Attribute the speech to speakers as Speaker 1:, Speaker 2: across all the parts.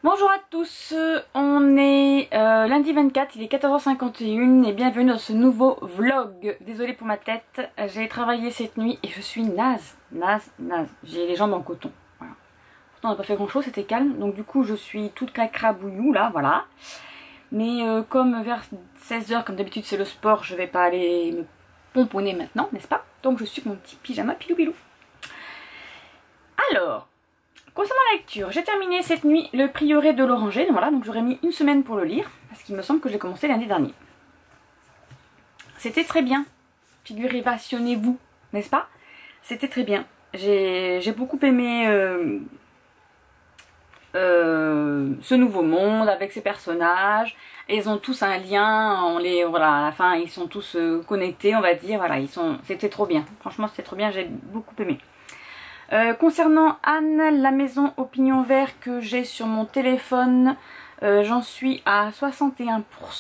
Speaker 1: Bonjour à tous, on est lundi 24, il est 14h51 et bienvenue dans ce nouveau vlog. Désolée pour ma tête, j'ai travaillé cette nuit et je suis naze. J'ai les jambes en coton. Voilà. Pourtant on n'a pas fait grand chose, c'était calme, donc du coup je suis toute cracrabouillou là, voilà. Mais comme vers 16h, comme d'habitude c'est le sport, je vais pas aller me pomponner maintenant, n'est-ce pas? Donc je suis avec mon petit pyjama pilou. Alors... concernant la lecture, j'ai terminé cette nuit le Prieuré de l'Oranger, voilà, donc j'aurais mis une semaine pour le lire, parce qu'il me semble que j'ai commencé l'année dernière. C'était très bien, figurez-vous, n'est-ce pas? C'était très bien, j'ai beaucoup aimé ce nouveau monde avec ces personnages, et ils ont tous un lien, voilà, à la fin ils sont tous connectés, on va dire, voilà, c'était trop bien, franchement c'était trop bien, j'ai beaucoup aimé. Concernant Anne, la maison au pignon vert que j'ai sur mon téléphone, j'en suis à 61%.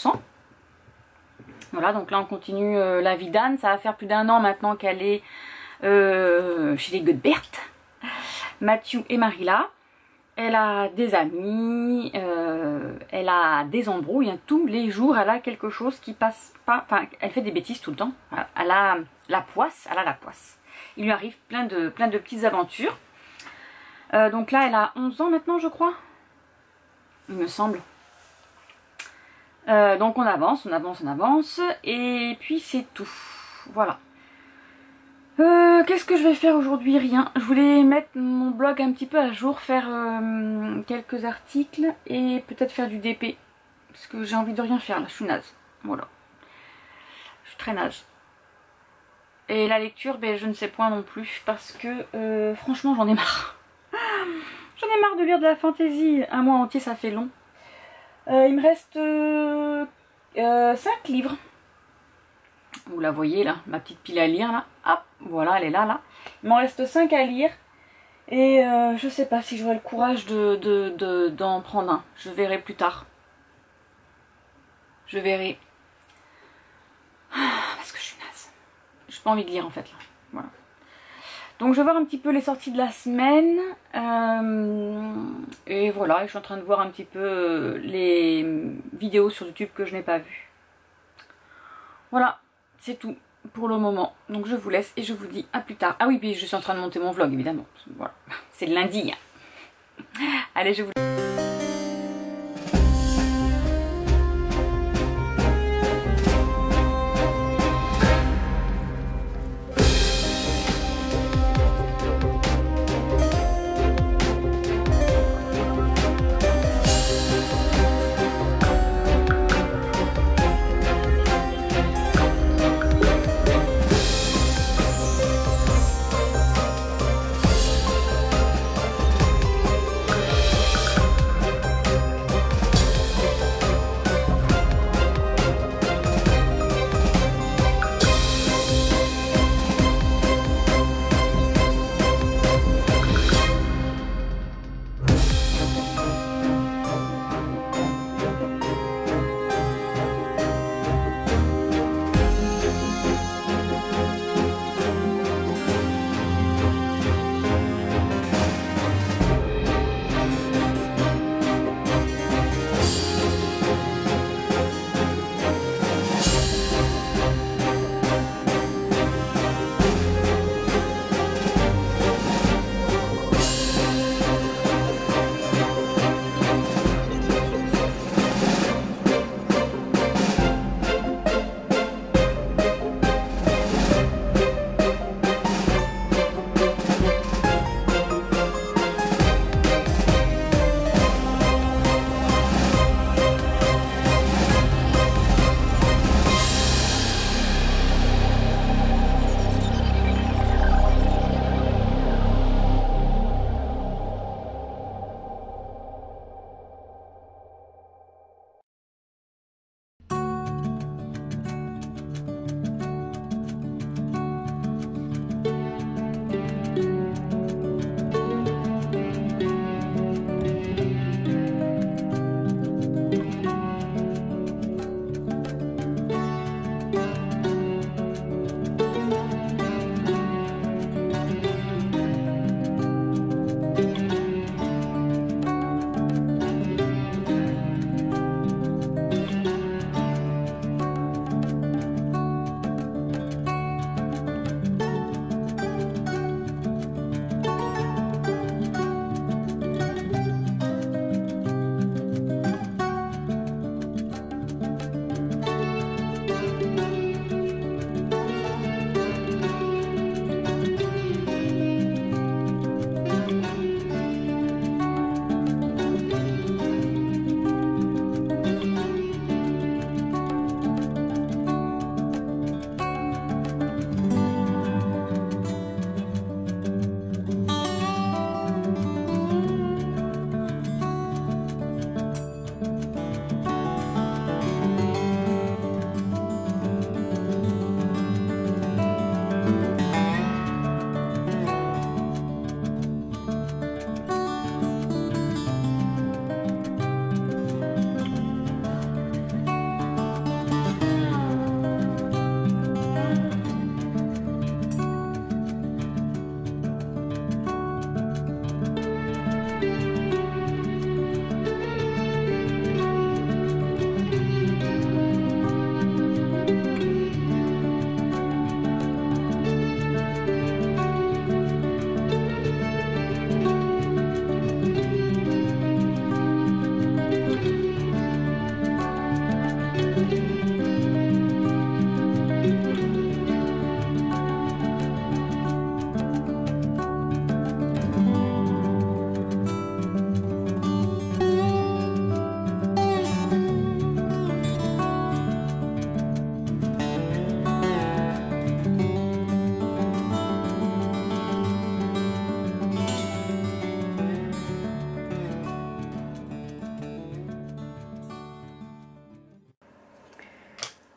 Speaker 1: Voilà, donc là on continue la vie d'Anne. Ça va faire plus d'1 an maintenant qu'elle est chez les Godbert, Mathieu et Marilla. Elle a des amis, elle a des embrouilles, hein, tous les jours elle a quelque chose qui passe pas, enfin elle fait des bêtises tout le temps. Elle a la poisse. Il lui arrive plein de petites aventures. Donc là, elle a 11 ans maintenant, je crois. Il me semble. Donc on avance. Et puis c'est tout. Voilà. Qu'est-ce que je vais faire aujourd'hui? Rien. Je voulais mettre mon blog un petit peu à jour, faire quelques articles et peut-être faire du DP. Parce que j'ai envie de rien faire là, je suis naze. Voilà. Je suis très naze. Et la lecture, ben, je ne sais point non plus parce que franchement j'en ai marre. J'en ai marre de lire de la fantaisie. Un mois entier ça fait long. Il me reste 5 livres. Vous la voyez là, ma petite pile à lire là. Hop, voilà, elle est là. Il m'en reste 5 à lire. Et je sais pas si j'aurai le courage d'en prendre un. Je verrai plus tard. Je verrai. Parce que je suis naze. J'ai pas envie de lire en fait là. Voilà. Donc je vais voir un petit peu les sorties de la semaine. Et voilà, je suis en train de voir un petit peu les vidéos sur YouTube que je n'ai pas vues. Voilà, c'est tout pour le moment. Donc je vous laisse et je vous dis à plus tard. Ah oui, puis je suis en train de monter mon vlog évidemment. Voilà, c'est le lundi. Hein. Allez, je vous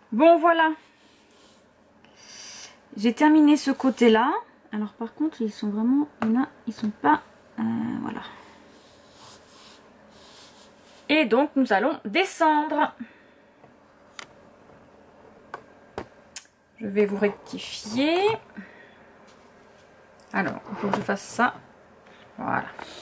Speaker 1: Bon, voilà. J'ai terminé ce côté-là. Alors par contre, ils sont vraiment... Il y en a, ils sont pas... voilà. Et donc, nous allons descendre. Je vais vous rectifier. Alors, il faut que je fasse ça. Voilà.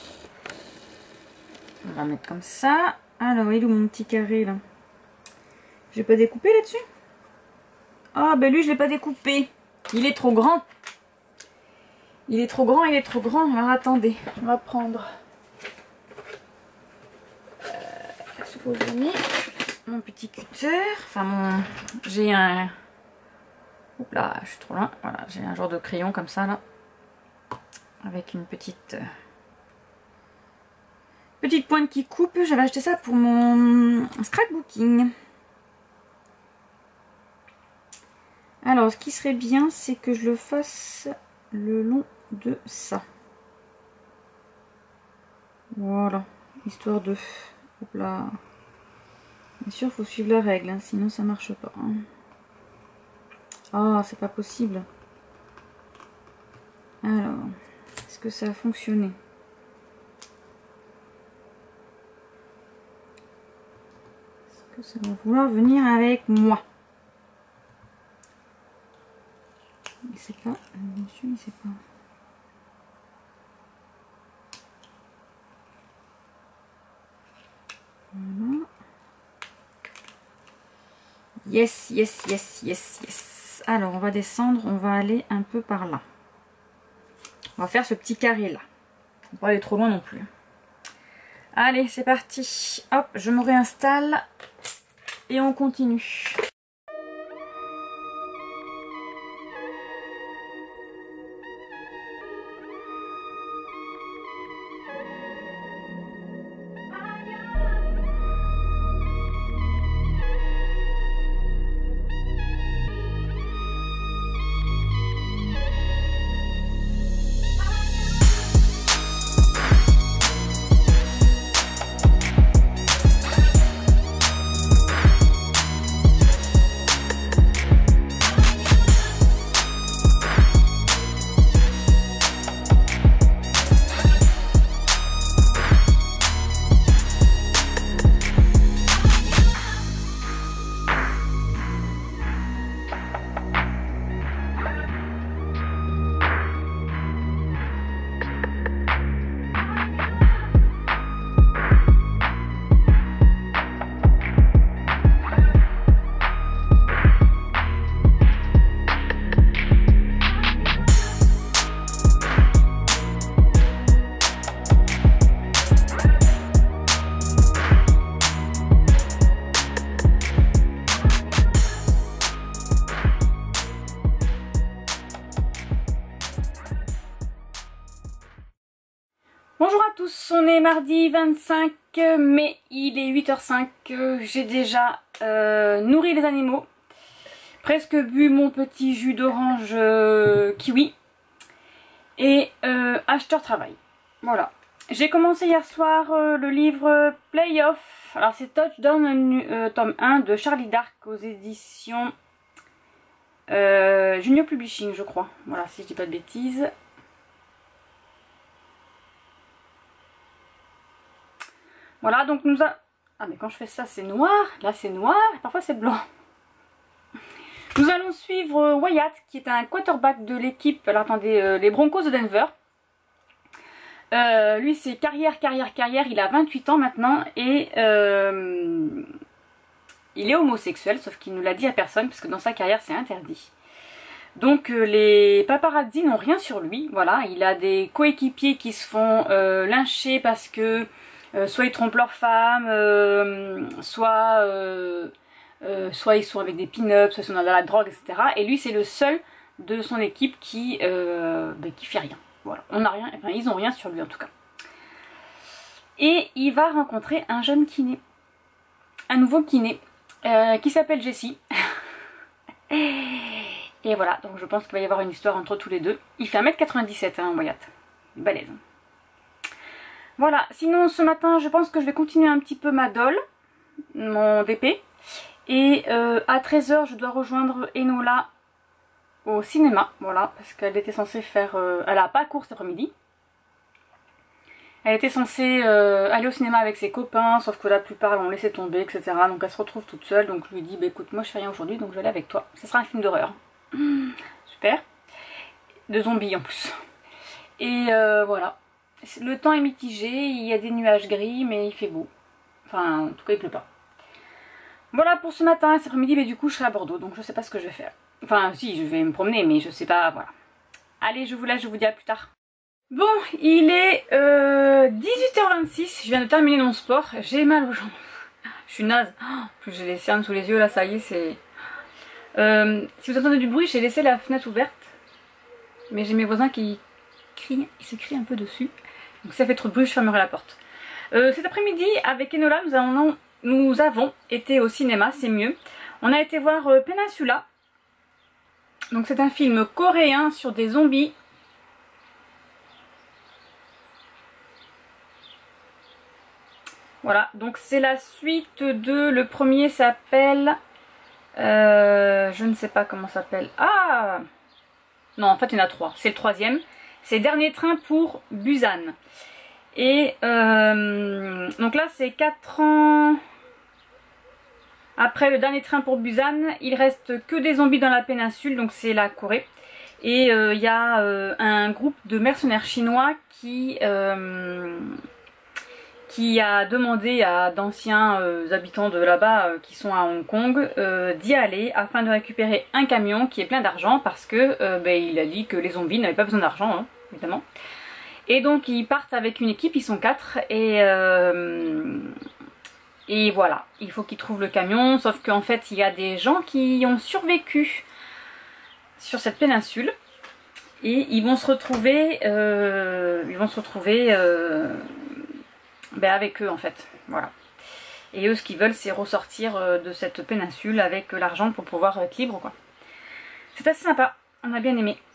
Speaker 1: On va mettre comme ça. Alors, il est où mon petit carré là? J'ai pas découpé là-dessus? Ah, ben lui, je l'ai pas découpé. Il est trop grand. Il est trop grand, il est trop grand. Alors, attendez. On va prendre... mon petit cutter. Enfin, mon... J'ai un... Oups là, je suis trop loin. Voilà, j'ai un genre de crayon comme ça, là. Avec une petite... petite pointe qui coupe. J'avais acheté ça pour mon scrapbooking. Alors, ce qui serait bien, c'est que je le fasse le long de ça. Voilà. Histoire de... Hop là. Bien sûr, il faut suivre la règle, hein, sinon ça marche pas. Hein. Ah, c'est pas possible. Alors, est-ce que ça a fonctionné? Est-ce que ça va vouloir venir avec moi? Mais c'est pas... Monsieur, mais c'est pas... Voilà. Yes, yes, yes, yes, yes. Alors, on va descendre, on va aller un peu par là. On va faire ce petit carré là. On ne va pas aller trop loin non plus. Allez, c'est parti. Hop, je me réinstalle et on continue. Bonjour à tous, on est mardi 25 mai, il est 8h05, j'ai déjà nourri les animaux, presque bu mon petit jus d'orange kiwi et acheteur travail. Voilà, j'ai commencé hier soir le livre Playoff, alors c'est Touchdown tome 1 de Charlie Dark aux éditions Junior Publishing je crois, voilà si je dis pas de bêtises. Voilà, donc nous a... Ah, mais quand je fais ça, c'est noir. Là, c'est noir. Et parfois, c'est blanc. Nous allons suivre Wyatt, qui est un quarterback de l'équipe... Alors, attendez, les Broncos de Denver. Lui, c'est carrière. Il a 28 ans maintenant. Et il est homosexuel, sauf qu'il ne l'a dit à personne, parce que dans sa carrière, c'est interdit. Donc, les paparazzi n'ont rien sur lui. Voilà, il a des coéquipiers qui se font lyncher parce que... soit ils trompent leur femme, soit ils sont avec des pin-ups, soit ils sont dans la drogue, etc. Et lui, c'est le seul de son équipe qui fait rien. Voilà, on n'a rien, enfin, ils n'ont rien sur lui en tout cas. Et il va rencontrer un jeune kiné, un nouveau kiné, qui s'appelle Jessie. Et voilà, donc je pense qu'il va y avoir une histoire entre tous les deux. Il fait 1m97, hein, Wyatt. Balèze. Voilà, sinon ce matin je pense que je vais continuer un petit peu ma doll, mon DP. Et à 13 h, je dois rejoindre Enola au cinéma, voilà, parce qu'elle était censée faire... elle a pas cours cet après-midi. Elle était censée aller au cinéma avec ses copains, sauf que la plupart l'ont laissé tomber, etc. Donc elle se retrouve toute seule, donc je lui dis, bah écoute, moi je fais rien aujourd'hui, donc je vais aller avec toi. Ce sera un film d'horreur. Super. De zombies en plus. Et voilà. Le temps est mitigé, il y a des nuages gris, mais il fait beau. Enfin, en tout cas, il pleut pas. Voilà pour ce matin. Cet après-midi, mais du coup, je serai à Bordeaux, donc je sais pas ce que je vais faire. Enfin, si, je vais me promener, mais je sais pas, voilà. Allez, je vous laisse, je vous dis à plus tard. Bon, il est 18h26, je viens de terminer mon sport, j'ai mal aux jambes. Je suis naze. En plus, j'ai les cernes sous les yeux, là, ça y est, c'est... si vous entendez du bruit, j'ai laissé la fenêtre ouverte. Mais j'ai mes voisins qui crient, ils se crient un peu dessus. Donc si ça fait trop de bruit, je fermerai la porte. Cet après-midi, avec Enola, nous avons été au cinéma, c'est mieux. On a été voir Peninsula. Donc c'est un film coréen sur des zombies. Voilà, donc c'est la suite de... Le premier s'appelle... je ne sais pas comment ça s'appelle. Ah! Non, en fait il y en a 3. C'est le troisième. C'est Dernier train pour Busan. Et donc là c'est 4 ans... Après le Dernier train pour Busan, il reste que des zombies dans la péninsule, donc c'est la Corée. Et il y a un groupe de mercenaires chinois qui a demandé à d'anciens habitants de là-bas qui sont à Hong Kong d'y aller afin de récupérer un camion qui est plein d'argent parce que il a dit que les zombies n'avaient pas besoin d'argent, hein, évidemment. Et donc ils partent avec une équipe, ils sont 4 et voilà, il faut qu'ils trouvent le camion, sauf qu'en fait il y a des gens qui ont survécu sur cette péninsule et ils vont se retrouver, avec eux en fait, voilà. Et eux ce qu'ils veulent c'est ressortir de cette péninsule avec l'argent pour pouvoir être libre quoi. C'est assez sympa, on a bien aimé,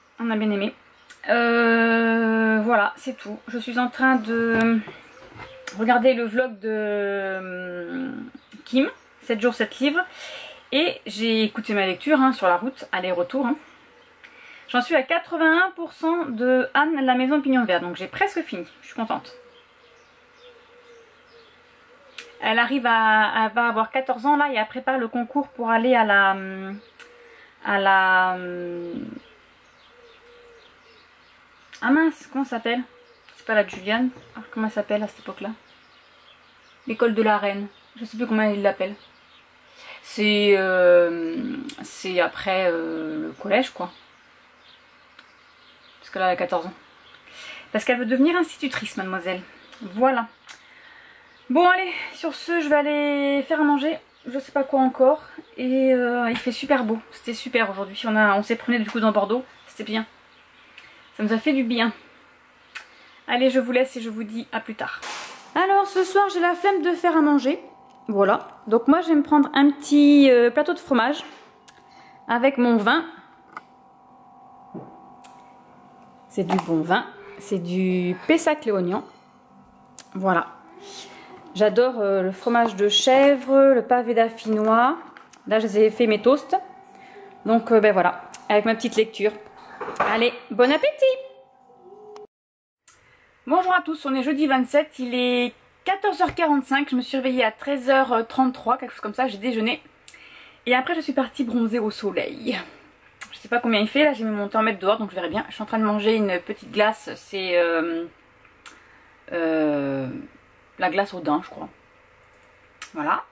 Speaker 1: voilà c'est tout. Je suis en train de regarder le vlog de Kim, 7 jours 7 livres, et j'ai écouté ma lecture hein, sur la route, aller-retour. Hein. J'en suis à 81% de Anne, la maison pignon vert, donc j'ai presque fini, je suis contente. Elle arrive à... Elle va avoir 14 ans là et elle prépare le concours pour aller à la... Ah mince, comment ça s'appelle? C'est pas la Juliane. Ah, comment elle s'appelle à cette époque-là? L'école de la reine. Je sais plus comment ils l'appellent. C'est après le collège quoi. Parce qu'elle a 14 ans. Parce qu'elle veut devenir institutrice, mademoiselle. Voilà. Bon allez, sur ce, je vais aller faire à manger. Je sais pas quoi encore. Et il fait super beau. C'était super aujourd'hui. On s'est promené du coup dans Bordeaux. C'était bien. Ça nous a fait du bien. Allez, je vous laisse et je vous dis à plus tard. Alors ce soir, j'ai la flemme de faire à manger. Voilà. Donc moi, je vais me prendre un petit plateau de fromage avec mon vin. C'est du bon vin. C'est du Pessac-Léognan. Voilà. J'adore le fromage de chèvre, le pavé d'affinois. Là, je ai fait mes toasts. Donc, voilà, avec ma petite lecture. Allez, bon appétit! Bonjour à tous, on est jeudi 27, il est 14h45. Je me suis réveillée à 13h33, quelque chose comme ça, j'ai déjeuné. Et après, je suis partie bronzer au soleil. Je sais pas combien il fait, là j'ai mis mon thermomètre dehors, donc je verrai bien. Je suis en train de manger une petite glace, c'est... la glace au daim, je crois. Voilà.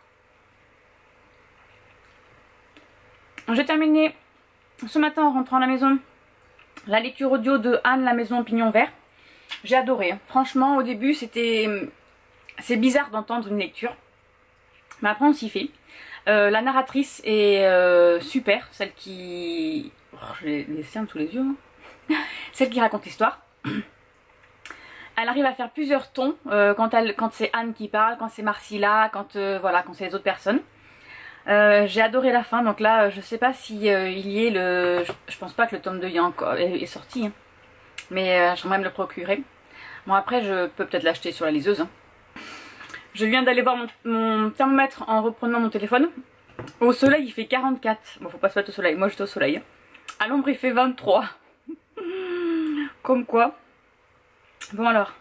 Speaker 1: J'ai terminé ce matin en rentrant à la maison la lecture audio de Anne, la maison pignon vert. J'ai adoré. Franchement, au début, c'est bizarre d'entendre une lecture. Mais après, on s'y fait. La narratrice est super. Celle qui... Oh, j'ai les cernes sous les yeux. Hein. Celle qui raconte l'histoire. Elle arrive à faire plusieurs tons quand c'est Anne qui parle, quand c'est Marcilla, quand c'est les autres personnes. J'ai adoré la fin, donc là je sais pas si il y est le... Je pense pas que le tome 2 est sorti, hein. Mais j'aimerais me le procurer. Bon après je peux peut-être l'acheter sur la liseuse. Hein. Je viens d'aller voir mon thermomètre en reprenant mon téléphone. Au soleil il fait 44. Bon, faut pas se mettre au soleil, moi j'étais au soleil. À l'ombre il fait 23. Comme quoi. Bon alors.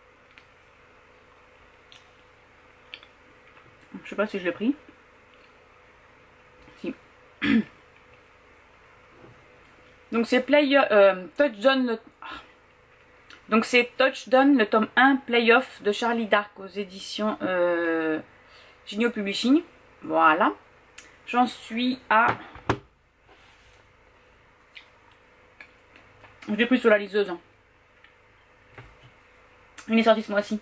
Speaker 1: Je sais pas si je l'ai pris. Si. Donc c'est Touchdown le... Donc c'est Touchdown le tome 1 Playoff de Charlie Dark aux éditions Junio Publishing. Voilà. J'en suis à... Je l'ai pris sur la liseuse. Hein. Il est sorti ce mois-ci.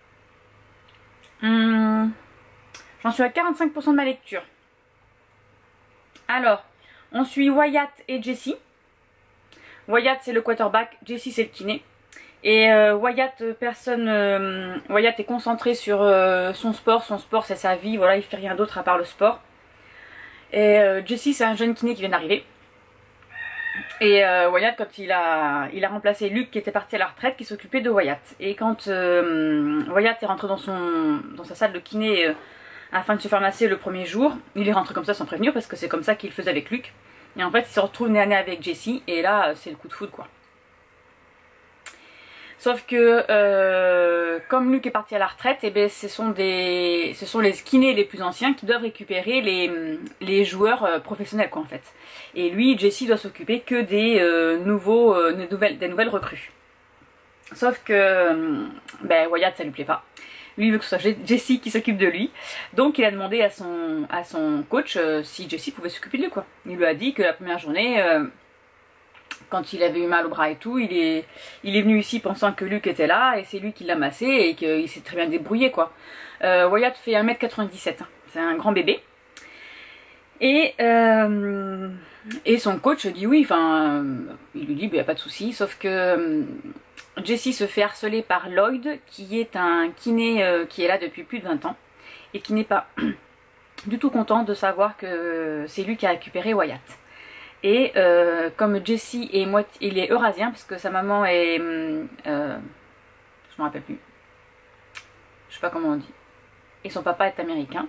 Speaker 1: J'en suis à 45% de ma lecture. Alors, on suit Wyatt et Jessie. Wyatt c'est le quarterback, Jessie c'est le kiné. Et Wyatt est concentré sur son sport c'est sa vie, voilà, il fait rien d'autre à part le sport. Et Jessie c'est un jeune kiné qui vient d'arriver. Et Wyatt, quand il a remplacé Luke qui était parti à la retraite, qui s'occupait de Wyatt. Et quand Wyatt est rentré dans sa salle de kiné afin de se faire masser le premier jour, il est rentré comme ça sans prévenir parce que c'est comme ça qu'il faisait avec Luke. Et en fait il se retrouve nez à nez avec Jessie et là c'est le coup de foudre quoi. Sauf que comme Luke est parti à la retraite, et ben, ce sont les kinés les plus anciens qui doivent récupérer les joueurs professionnels quoi en fait. Et lui, Jessie doit s'occuper que des nouvelles recrues. Sauf que ben, Wyatt ça lui plaît pas. Lui il veut que ce soit Jessie qui s'occupe de lui. Donc il a demandé à son coach si Jessie pouvait s'occuper de lui quoi. Il lui a dit que la première journée... quand il avait eu mal au bras et tout, il est venu ici pensant que Luke était là et c'est lui qui l'a massé et qu'il s'est très bien débrouillé quoi. Wyatt fait 1m97, hein. C'est un grand bébé. Et son coach dit oui, enfin, il lui dit bah, y a pas de souci, sauf que Jessie se fait harceler par Lloyd qui est un kiné qui est là depuis plus de 20 ans et qui n'est pas du tout content de savoir que c'est lui qui a récupéré Wyatt. Et comme Jessie il est eurasien parce que sa maman est... je me rappelle plus. Je sais pas comment on dit. Et son papa est américain.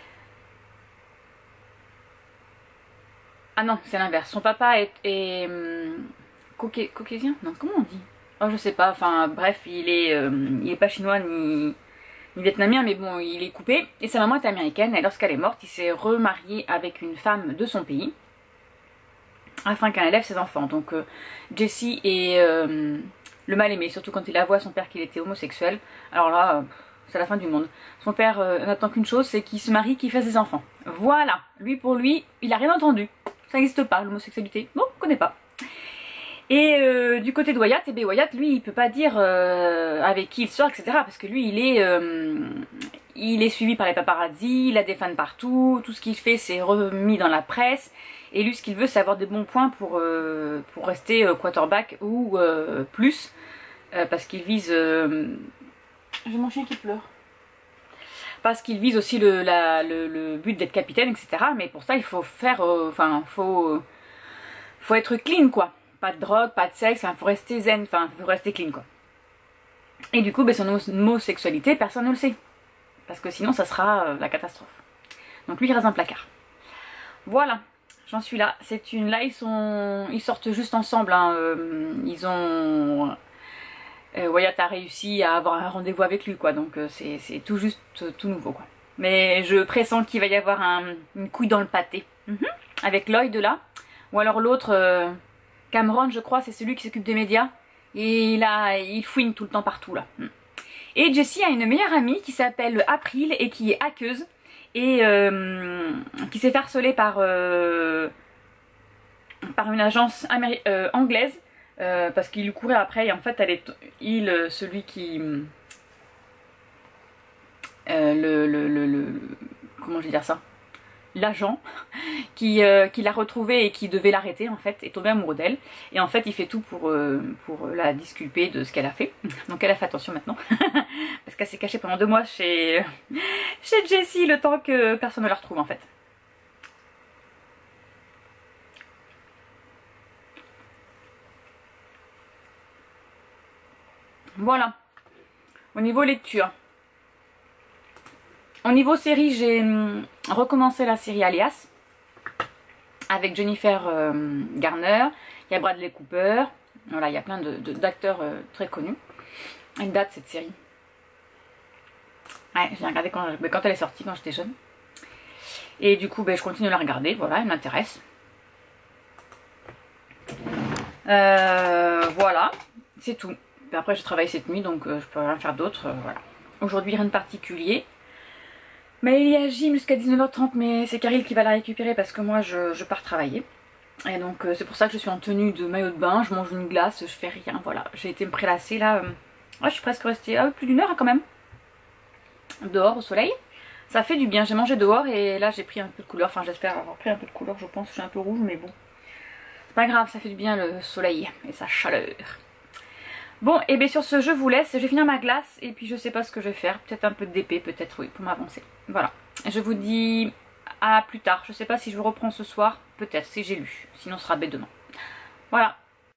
Speaker 1: Ah non, c'est l'inverse. Son papa est caucasien? Non, comment on dit? Oh, je sais pas. Enfin, bref, il est pas chinois ni vietnamien, mais bon, il est coupé. Et sa maman est américaine. Et lorsqu'elle est morte, il s'est remarié avec une femme de son pays. Afin qu'elle élève ses enfants. Donc Jessie est le mal aimé, surtout quand il avoue à son père qu'il était homosexuel. Alors là, c'est la fin du monde. Son père n'attend qu'une chose, c'est qu'il se marie, qu'il fasse des enfants. Voilà, pour lui, il a rien entendu. Ça n'existe pas, l'homosexualité. Bon, on connaît pas. Et du côté de Wyatt, eh bien, Wyatt, lui, il peut pas dire avec qui il sort, etc. Parce que lui, il est suivi par les paparazzi, il a des fans partout, tout ce qu'il fait, c'est remis dans la presse. Et lui, ce qu'il veut, c'est avoir des bons points pour rester quarterback ou plus. Parce qu'il vise... J'ai mon chien qui pleure. Parce qu'il vise aussi le but d'être capitaine, etc. Mais pour ça, il faut faire... faut être clean, quoi. Pas de drogue, pas de sexe, faut rester zen, faut rester clean, quoi. Et du coup, ben, son homosexualité, personne ne le sait. Parce que sinon, ça sera la catastrophe. Donc lui, il reste un placard. Voilà. J'en suis là. C'est une... Là, ils sortent juste ensemble. Hein. Ils ont... Wyatt a réussi à avoir un rendez-vous avec lui, quoi. Donc c'est tout juste tout nouveau, quoi. Mais je pressens qu'il va y avoir une couille dans le pâté. Avec Lloyd là. Ou alors l'autre, Cameron, je crois, c'est celui qui s'occupe des médias. Et il fouine tout le temps partout, là. Et Jessie a une meilleure amie qui s'appelle April et qui est hackeuse. Et qui s'est fait harceler par une agence anglaise parce qu'il lui courait après et en fait celui qui comment je vais dire ça, l'agent qui l'a retrouvée et qui devait l'arrêter en fait est tombé amoureux d'elle et en fait il fait tout pour la disculper de ce qu'elle a fait. Donc elle a fait attention maintenant parce qu'elle s'est cachée pendant 2 mois chez Jessie le temps que personne ne la retrouve en fait. Voilà, au niveau lecture. Au niveau série, j'ai recommencé la série Alias avec Jennifer Garner, il y a Bradley Cooper, voilà, il y a plein d'acteurs très connus. Elle date cette série. Ouais, j'ai regardé quand elle est sortie, quand j'étais jeune. Et du coup, je continue à la regarder, voilà, elle m'intéresse. Voilà, c'est tout. Et après, je travaille cette nuit, donc je peux rien faire d'autre, voilà. Aujourd'hui, rien de particulier. Mais il y a gym jusqu'à 19h30, mais c'est Caril qui va la récupérer parce que moi, je pars travailler. Et donc, c'est pour ça que je suis en tenue de maillot de bain, je mange une glace, je fais rien, voilà. J'ai été me prélasser, là. Ouais, je suis presque restée plus d'une heure, hein, quand même. Dehors, au soleil. Ça fait du bien, j'ai mangé dehors et là, j'ai pris un peu de couleur. Enfin, j'espère avoir pris un peu de couleur, je pense. Je suis un peu rouge, mais bon. C'est pas grave, ça fait du bien le soleil et sa chaleur. Bon, et bien sur ce, je vous laisse. Je vais finir ma glace et puis je sais pas ce que je vais faire. Peut-être un peu de DP, peut-être oui, pour m'avancer. Voilà. Je vous dis à plus tard. Je sais pas si je reprends ce soir. Peut-être, si j'ai lu. Sinon, ce sera bête demain. Voilà.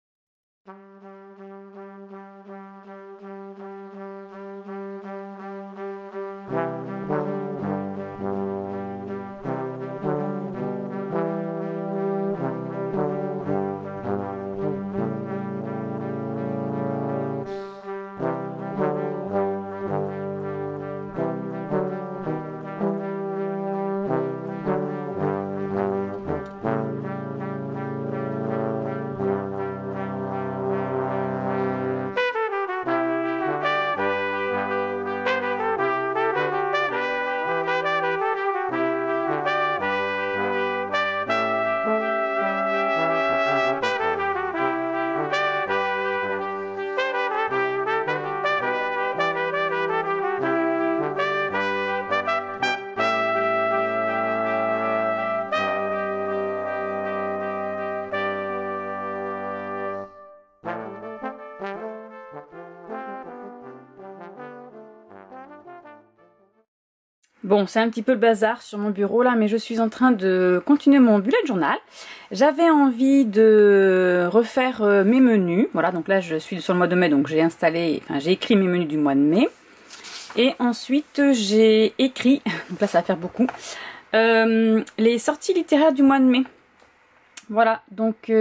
Speaker 1: Bon, c'est un petit peu le bazar sur mon bureau là, mais je suis en train de continuer mon bullet journal. J'avais envie de refaire mes menus. Voilà, donc là je suis sur le mois de mai, donc j'ai écrit mes menus du mois de mai. Et ensuite j'ai écrit, donc là ça va faire beaucoup, les sorties littéraires du mois de mai. Voilà, donc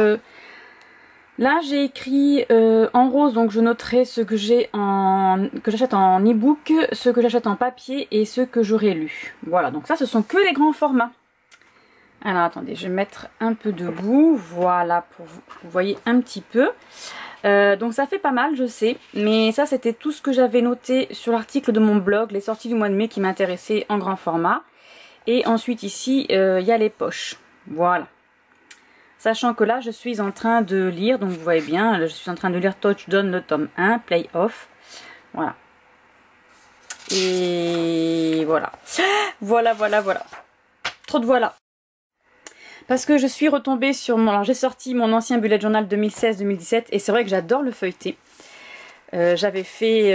Speaker 1: là j'ai écrit en rose, donc je noterai ce que j'achète en e-book, ce que j'achète en papier et ce que j'aurai lu. Voilà, donc ça ce sont que les grands formats. Alors attendez, je vais mettre un peu debout, voilà, pour vous voyez un petit peu. Donc ça fait pas mal, je sais, mais ça c'était tout ce que j'avais noté sur l'article de mon blog, les sorties du mois de mai qui m'intéressaient en grand format. Et ensuite ici, il y a les poches, voilà. Sachant que là, je suis en train de lire, donc vous voyez bien, je suis en train de lire Touchdown, le tome 1, Play Off. Voilà. Et voilà. Voilà. Trop de voilà. Parce que je suis retombée sur mon... Alors j'ai sorti mon ancien bullet journal 2016-2017 et c'est vrai que j'adore le feuilleter. J'avais fait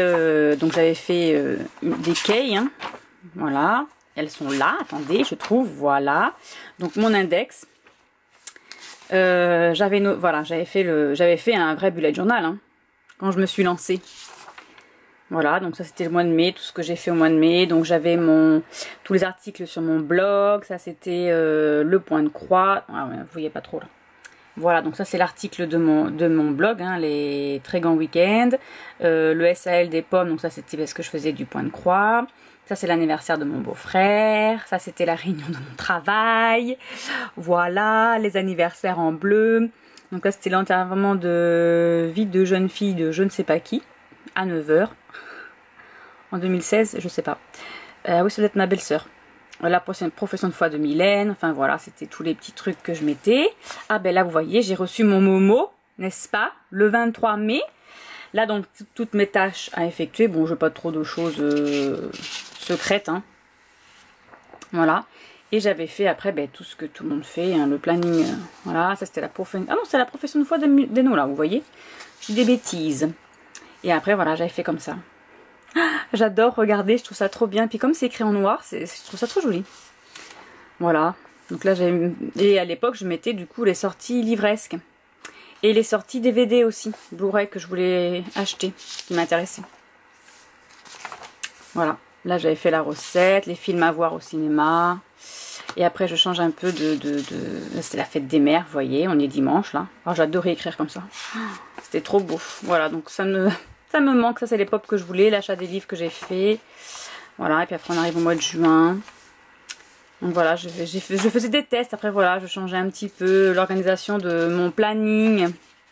Speaker 1: des cailles, hein. Voilà. Elles sont là, attendez, je trouve, voilà. Donc mon index. J'avais fait un vrai bullet journal hein, quand je me suis lancée. Voilà, donc ça c'était le mois de mai, tout ce que j'ai fait au mois de mai. Donc j'avais tous les articles sur mon blog, ça c'était le point de croix. Ah ouais, vous voyez pas trop là. Voilà, donc ça c'est l'article de mon blog, hein, les très grands week-ends. Le SAL des pommes, donc ça c'était parce que je faisais du point de croix. Ça c'est l'anniversaire de mon beau-frère. Ça c'était la réunion de mon travail. Voilà, les anniversaires en bleu. Donc là c'était l'enterrement de vie de jeune fille de je ne sais pas qui. À 9 h. En 2016, je sais pas. Oui, ça doit être ma belle-sœur. La profession de foi de Mylène. Enfin voilà, c'était tous les petits trucs que je mettais. Ah ben là vous voyez, j'ai reçu mon Momo, n'est-ce pas, le 23 mai. Là donc toutes mes tâches à effectuer. Bon, je n'ai pas trop de choses secrètes. Hein. Voilà. Et j'avais fait après tout ce que tout le monde fait. Hein, le planning. Voilà, ça c'était la profession. Ah non, c'est la profession de foi d'Eno là, vous voyez. Je dis des bêtises. Et après voilà, j'avais fait comme ça. J'adore regarder, je trouve ça trop bien. Puis comme c'est écrit en noir, je trouve ça trop joli. Voilà. Donc là, et à l'époque, je mettais du coup les sorties livresques. Et les sorties DVD aussi. Blu-ray que je voulais acheter, qui m'intéressait. Voilà. Là j'avais fait la recette, les films à voir au cinéma. Et après je change un peu Là, c'était la fête des mères, vous voyez, on est dimanche là. Alors j'adorais écrire comme ça. C'était trop beau. Voilà, donc ça me manque. Ça c'est les pop que je voulais, l'achat des livres que j'ai fait. Voilà, et puis après on arrive au mois de juin. Donc voilà, je faisais des tests. Après voilà, je changeais un petit peu l'organisation de mon planning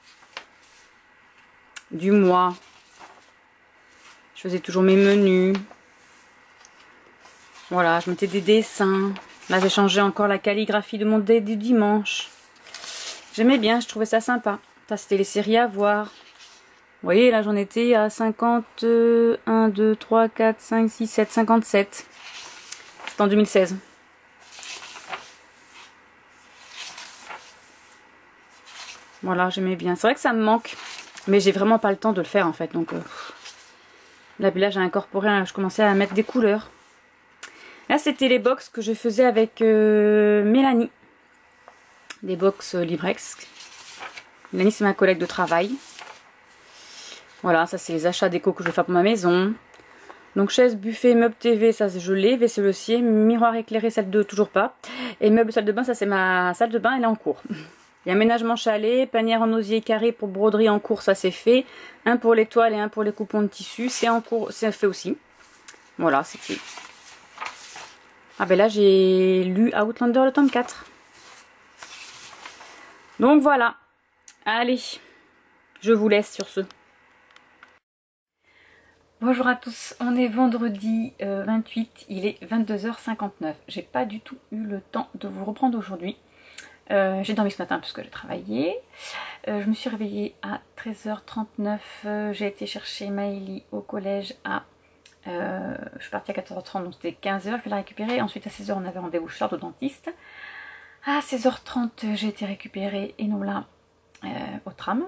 Speaker 1: du mois. Je faisais toujours mes menus. Voilà, je mettais des dessins. Là, j'ai changé encore la calligraphie de mon dé du dimanche. J'aimais bien, je trouvais ça sympa. Ça, c'était les séries à voir. Vous voyez, là, j'en étais à 51, 2, 3, 4, 5, 6, 7, 57. C'était en 2016. Voilà, j'aimais bien. C'est vrai que ça me manque. Mais j'ai vraiment pas le temps de le faire, en fait. Donc, là, j'ai incorporé, je commençais à mettre des couleurs. Là, c'était les box que je faisais avec Mélanie. Des box Librex. Mélanie, c'est ma collègue de travail. Voilà, ça, c'est les achats déco que je vais faire pour ma maison. Donc, chaise, buffet, meuble TV, ça, je l'ai. WC, miroir éclairé, salle de toujours pas. Et meuble salle de bain, ça, c'est ma salle de bain, elle est en cours. Il y a aménagement chalet, panière en osier carré pour broderie en cours, ça, c'est fait. Un pour les toiles et un pour les coupons de tissu. C'est en cours, c'est fait aussi. Voilà, c'est fait. Ah ben là j'ai lu Outlander le tome 4. Donc voilà. Allez, je vous laisse sur ce. Bonjour à tous, on est vendredi 28, il est 22h59. J'ai pas du tout eu le temps de vous reprendre aujourd'hui. J'ai dormi ce matin parce que j'ai travaillé. Je me suis réveillée à 13h39. J'ai été chercher Maëlie au collège à... je suis partie à 14h30, donc c'était 15h, je vais la récupérer. Ensuite à 16h on avait rendez-vous chez au dentiste. À 16h30 j'ai été récupérée et nous là au tram.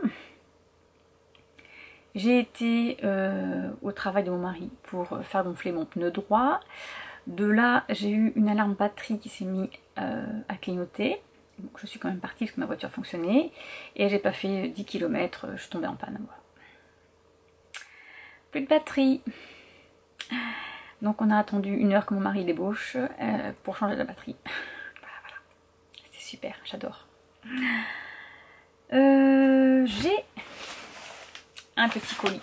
Speaker 1: J'ai été au travail de mon mari pour faire gonfler mon pneu droit. De là j'ai eu une alarme batterie qui s'est mise à clignoter. Donc je suis quand même partie parce que ma voiture fonctionnait. Et j'ai pas fait 10 km, je suis tombée en panne. Voilà. Plus de batterie. Donc on a attendu 1 heure que mon mari débauche pour changer la batterie. Voilà. C'était super, j'adore. J'ai un petit colis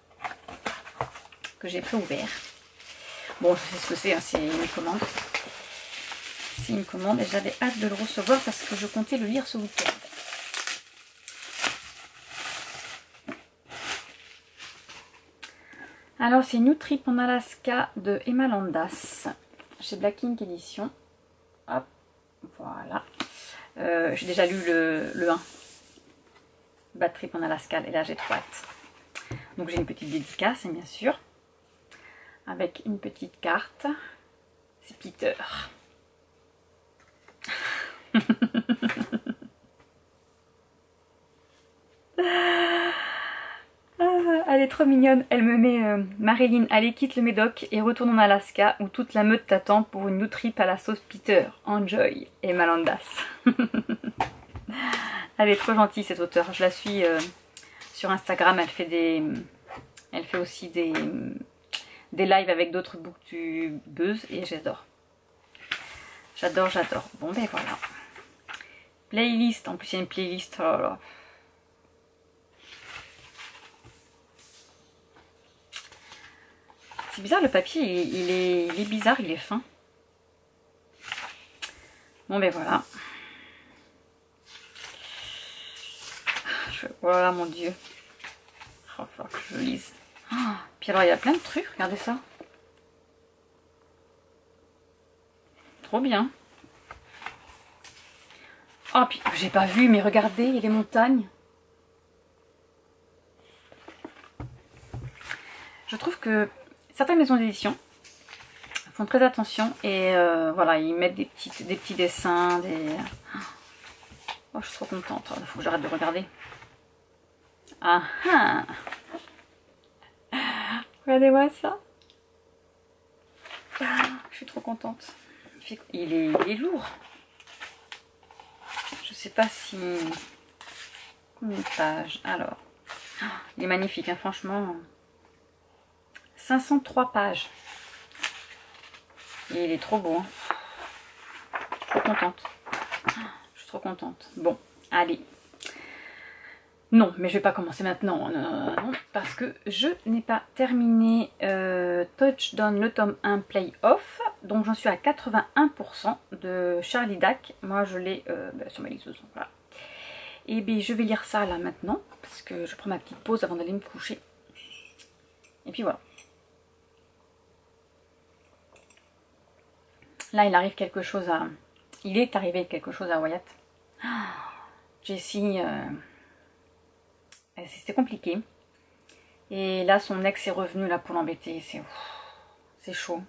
Speaker 1: que j'ai préouvert. Bon, je sais ce que c'est, hein, c'est une commande. C'est une commande et j'avais hâte de le recevoir parce que je comptais le lire ce week-end. Alors c'est New Trip en Alaska de Emma Landas chez Black Ink Edition. Hop, voilà. J'ai déjà lu le 1, Bad Trip en Alaska, et là j'ai trop hâte. Donc j'ai une petite dédicace, bien sûr, avec une petite carte. C'est Peter. Elle est trop mignonne. Elle me met Marilyn, allez quitte le Médoc et retourne en Alaska où toute la meute t'attend pour une new trip à la sauce Peter. Enjoy. Et Malandas. Elle est trop gentille cette auteure. Je la suis sur Instagram. Elle fait aussi des lives avec d'autres booktubeuses et j'adore. J'adore. Bon ben voilà. Playlist. En plus il y a une playlist. Oh là là. C'est bizarre, le papier il est bizarre, il est fin. Bon ben voilà. Voilà mon dieu. Il va falloir que je le lise. Oh, puis alors il y a plein de trucs, regardez ça. Trop bien. Oh puis j'ai pas vu, mais regardez, les montagnes. Je trouve que certaines maisons d'édition font très attention et voilà, ils mettent des petits dessins, Oh, je suis trop contente. Il faut que j'arrête de regarder. Ah ah. Regardez-moi ça. Je suis trop contente. Il est lourd. Je sais pas si... Combien de pages? Alors, il est magnifique, hein, franchement. 503 pages. Et il est trop beau. Hein. Je suis trop contente. Je suis trop contente. Bon, allez. Non, mais je vais pas commencer maintenant. Non, parce que je n'ai pas terminé Touchdown, le tome 1 Play-Off. Donc j'en suis à 81% de Charlie Dack. Moi je l'ai sur ma liseuse. Voilà. Et bien je vais lire ça là maintenant. Parce que je prends ma petite pause avant d'aller me coucher. Et puis voilà. Là il arrive quelque chose à... Il est arrivé quelque chose à Wyatt. Jessie... C'était compliqué. Et là, son ex est revenu là pour l'embêter. C'est chaud.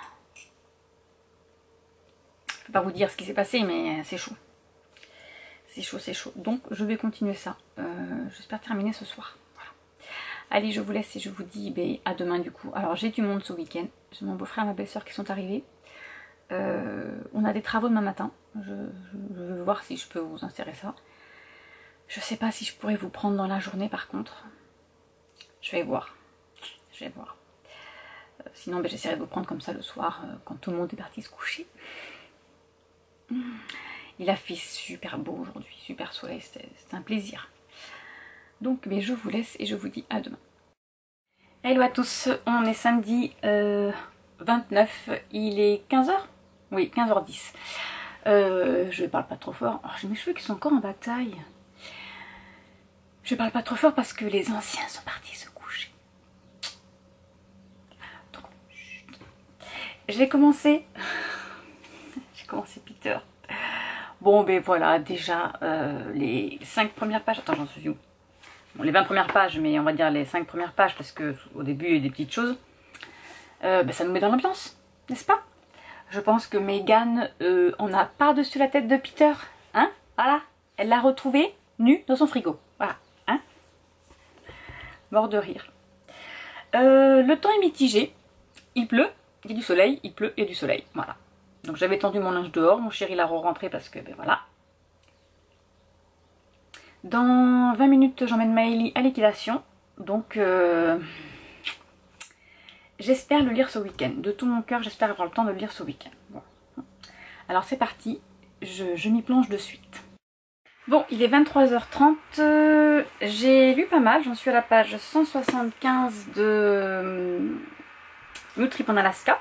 Speaker 1: Je ne peux pas vous dire ce qui s'est passé, mais c'est chaud. C'est chaud, c'est chaud. Donc, je vais continuer ça. J'espère terminer ce soir. Voilà. Allez, je vous laisse et je vous dis à demain du coup. Alors, j'ai du monde ce week-end. J'ai mon beau-frère et ma belle-sœur qui sont arrivés. On a des travaux demain matin. Je veux voir si je peux vous insérer ça. Je sais pas si je pourrais vous prendre dans la journée par contre. Je vais voir. Je vais voir. Sinon j'essaierai de vous prendre comme ça le soir quand tout le monde est parti se coucher. Il a fait super beau aujourd'hui, super soleil, c'était un plaisir. Donc je vous laisse et je vous dis à demain. Hello à tous, on est samedi 29, il est 15h. Oui, 15h10. Je parle pas trop fort. Oh, j'ai mes cheveux qui sont encore en bataille. Je parle pas trop fort parce que les anciens sont partis se coucher. Donc, chut. J'ai commencé Peter. Bon, voilà, déjà, les 5 premières pages. Attends, j'en suis où? Bon, les 20 premières pages, mais on va dire les 5 premières pages parce que au début, il y a des petites choses. Ça nous met dans l'ambiance, n'est-ce pas? Je pense que Meghan en a par-dessus la tête de Peter. Hein? Voilà, elle l'a retrouvé nu dans son frigo. Voilà. Mort de rire. Le temps est mitigé. Il pleut, il y a du soleil, il pleut, il y a du soleil. Voilà. Donc j'avais tendu mon linge dehors. Mon chéri l'a re-rentré parce que, voilà. Dans 20 minutes, j'emmène Maëlie à l'équitation. Donc, j'espère le lire ce week-end. De tout mon cœur, j'espère avoir le temps de le lire ce week-end. Bon. Alors c'est parti. Je m'y plonge de suite. Bon, il est 23h30, j'ai lu pas mal, j'en suis à la page 175 de New Trip en Alaska.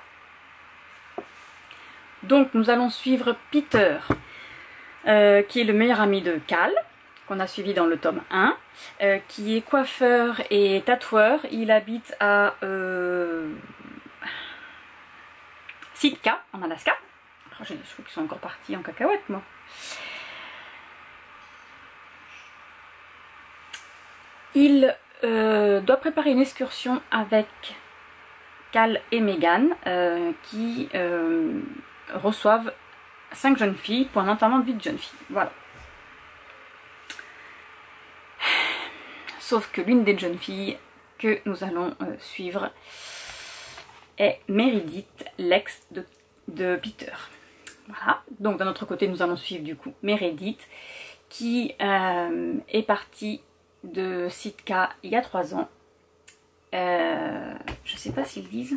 Speaker 1: Donc nous allons suivre Peter, qui est le meilleur ami de Cal, qu'on a suivi dans le tome 1, qui est coiffeur et tatoueur. Il habite à Sitka, en Alaska. Oh, j'ai des cheveux qui sont encore partis en cacahuète, moi. Il doit préparer une excursion avec Cal et Meghan qui reçoivent 5 jeunes filles pour un enterrement de vie de jeunes filles. Voilà. Sauf que l'une des jeunes filles que nous allons suivre est Meredith, l'ex de Peter. Voilà. Donc d'un autre côté, nous allons suivre du coup Meredith qui est partie de Sitka il y a 3 ans. Je sais pas s'ils disent.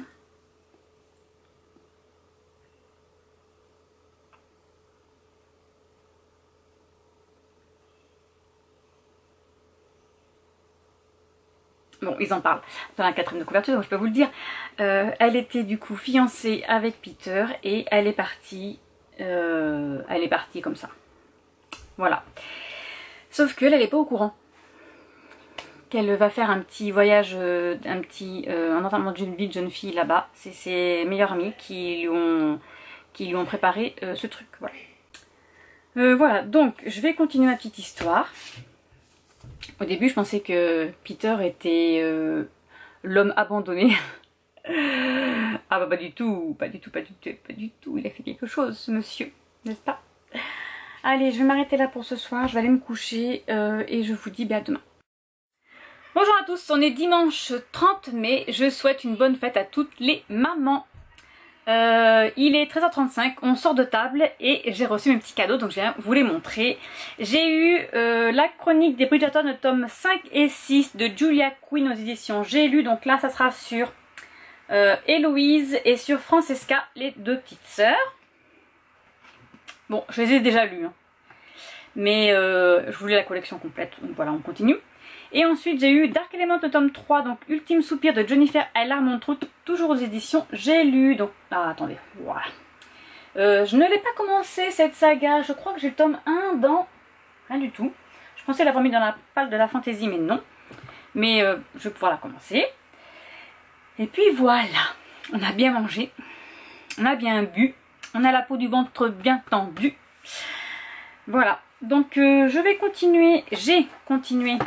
Speaker 1: Bon, ils en parlent dans la 4e de couverture, donc je peux vous le dire. Elle était du coup fiancée avec Peter et elle est partie comme ça. Voilà. Sauf qu'elle n'est pas au courant qu'elle va faire un petit voyage, un enterrement de vie de jeune fille là-bas. C'est ses meilleurs amis qui lui ont préparé ce truc. Voilà. Voilà, donc je vais continuer ma petite histoire. Au début, je pensais que Peter était l'homme abandonné. Ah bah pas du tout, pas du tout, pas du tout, pas du tout. Il a fait quelque chose, ce monsieur, n'est-ce pas? Allez, je vais m'arrêter là pour ce soir. Je vais aller me coucher et je vous dis à demain. Bonjour à tous, on est dimanche 30 mai. Je souhaite une bonne fête à toutes les mamans. Il est 13h35, on sort de table et j'ai reçu mes petits cadeaux, donc je viens vous les montrer. J'ai eu la chronique des Bridgerton, tome 5 et 6 de Julia Quinn aux éditions J'ai lu, donc là ça sera sur Héloïse et sur Francesca, les deux petites sœurs. Bon, je les ai déjà lus, hein. Mais je voulais la collection complète, donc voilà, on continue. Et ensuite j'ai eu Dark Element le tome 3, donc Ultime Soupir de Jennifer L. Armentrout, toujours aux éditions. J'ai lu, donc, ah attendez, voilà. Je ne l'ai pas commencé cette saga, je crois que j'ai le tome 1 dans... Rien du tout. Je pensais l'avoir mis dans la palle de la fantaisie, mais non. Mais je vais pouvoir la commencer. Et puis voilà, on a bien mangé, on a bien bu, on a la peau du ventre bien tendue. Voilà, donc je vais continuer, j'ai continué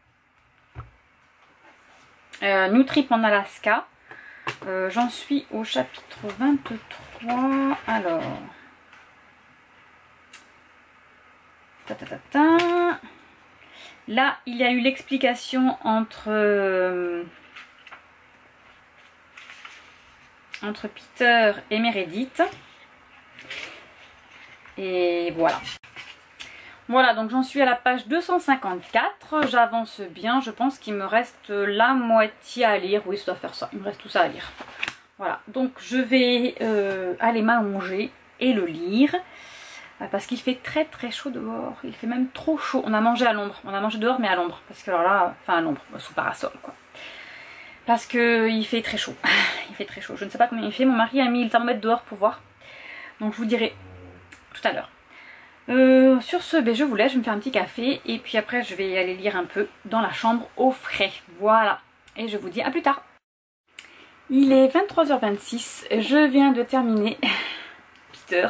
Speaker 1: New Trip en Alaska. J'en suis au chapitre 23. Alors, là il y a eu l'explication entre Peter et Meredith. Et voilà. Voilà, donc j'en suis à la page 254. J'avance bien. Je pense qu'il me reste la moitié à lire. Oui, ça doit faire ça. Il me reste tout ça à lire. Voilà, donc je vais aller m'allonger et le lire. Parce qu'il fait très très chaud dehors. Il fait même trop chaud. On a mangé à l'ombre. On a mangé dehors mais à l'ombre. Parce que alors là, enfin à l'ombre, sous parasol quoi. Parce que il fait très chaud. Il fait très chaud. Je ne sais pas combien il fait. Mon mari a mis le thermomètre dehors pour voir. Donc je vous dirai tout à l'heure. Sur ce, ben, je vous laisse. Je vais me faire un petit café. Et puis après, je vais aller lire un peu dans la chambre au frais. Voilà. Et je vous dis à plus tard. Il est 23h26. Je viens de terminer Peter.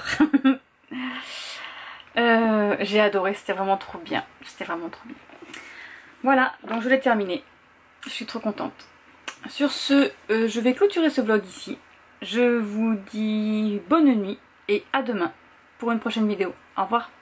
Speaker 1: J'ai adoré. C'était vraiment trop bien. C'était vraiment trop bien. Voilà. Donc je l'ai terminé. Je suis trop contente. Sur ce, je vais clôturer ce vlog ici. Je vous dis bonne nuit et à demain pour une prochaine vidéo. Au revoir.